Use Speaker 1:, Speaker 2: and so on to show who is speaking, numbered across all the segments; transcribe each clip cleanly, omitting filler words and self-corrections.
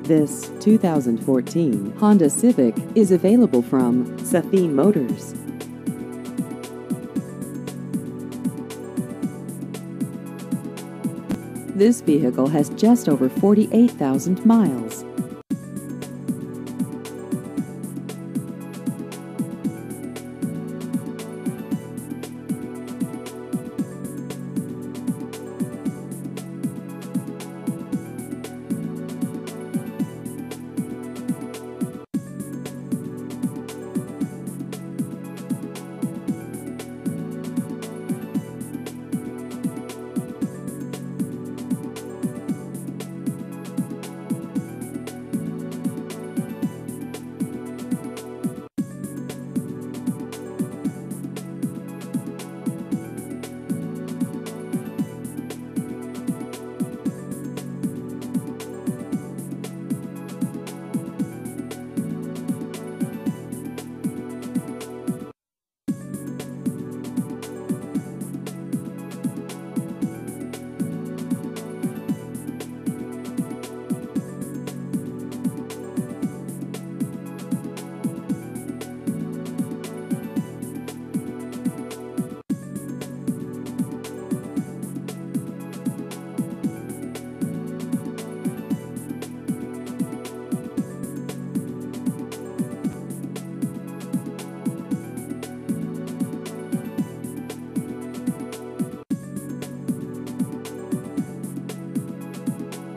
Speaker 1: This 2014 Honda Civic is available from Safin Motors. This vehicle has just over 48,000 miles.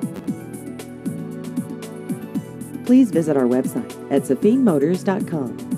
Speaker 1: Please visit our website at safinmotors.com.